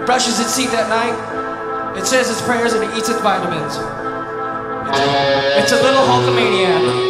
brushes its teeth at night, it says its prayers, and it eats its vitamins. It's a little Hulkamaniac.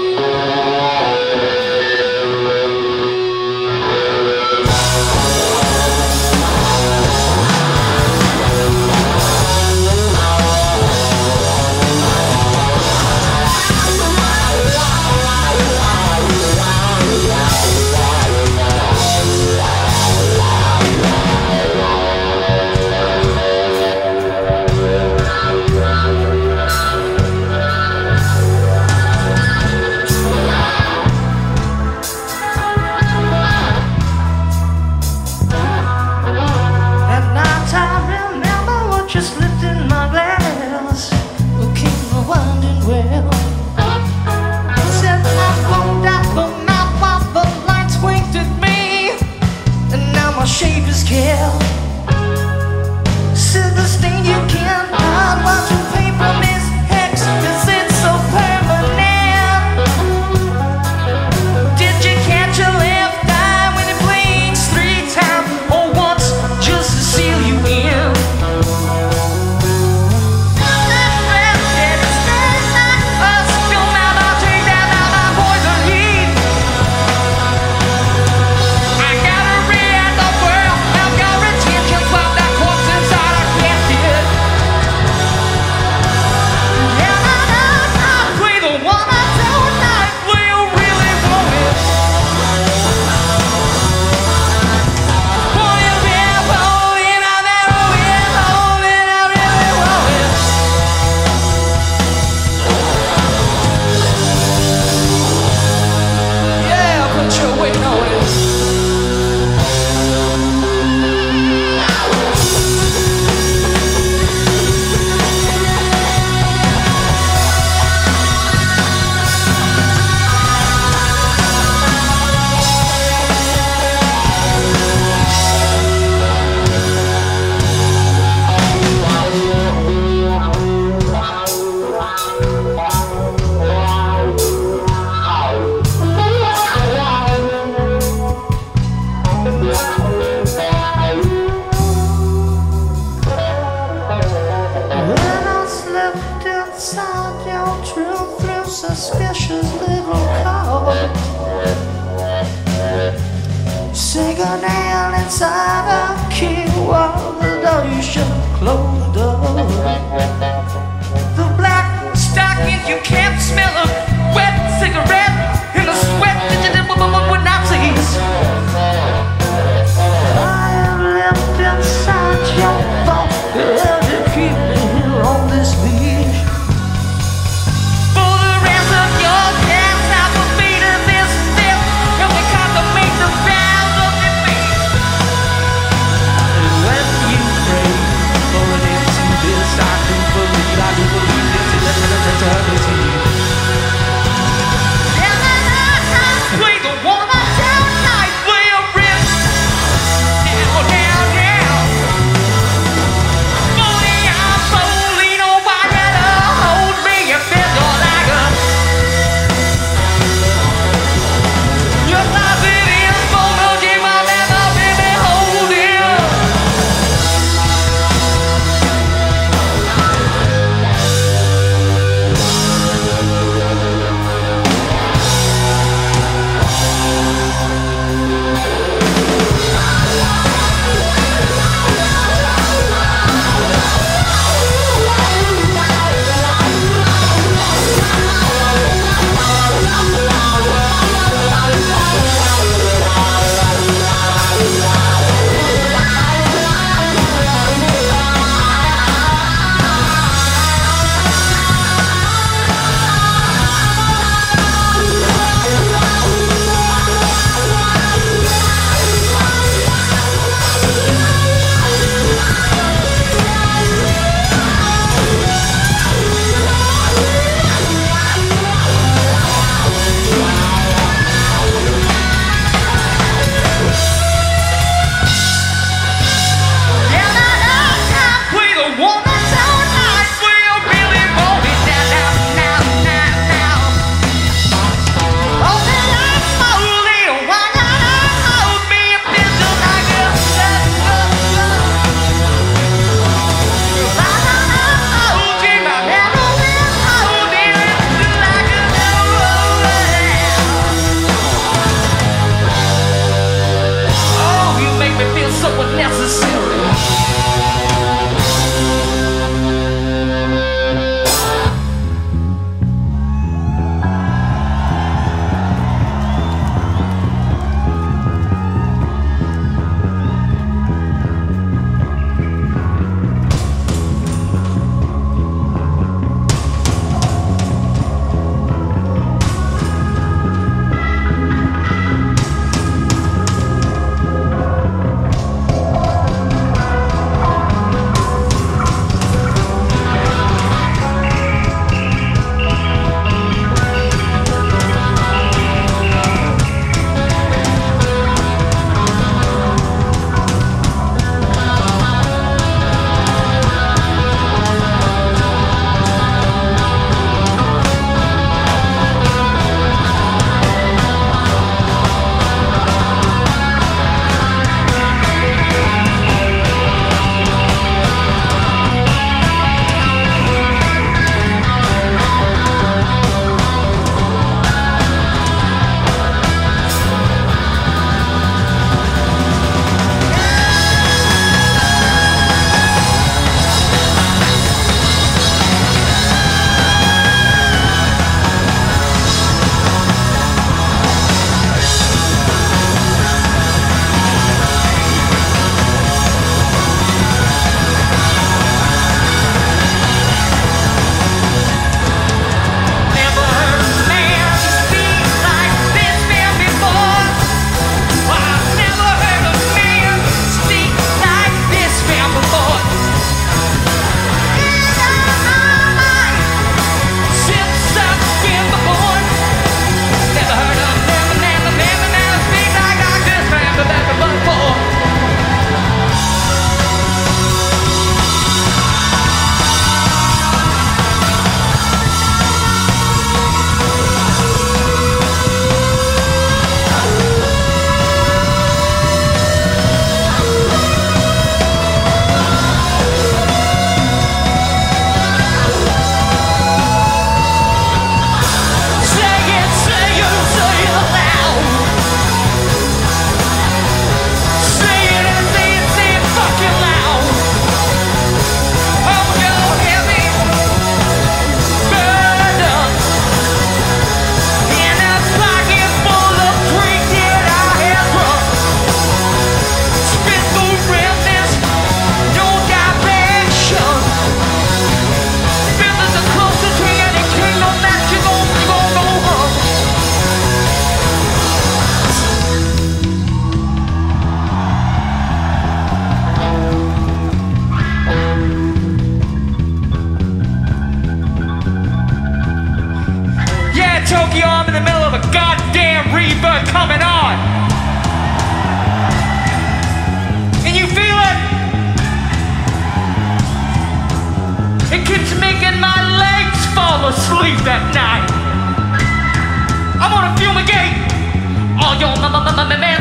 Shape is kill. Said the stain you can't hide. Watch your paper miss hex, 'cause it's so permanent. Did you catch a left eye when it blinks 3 times or once just to seal you in? Inside your true through suspicious little code. Sing a nail inside a key while the door you should close the door. The black stockings, you can't smell a wet cigarette in the sweat that you did with Nazis. I am left inside your vault to keep me here on this beach. I can put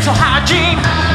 dental hygiene.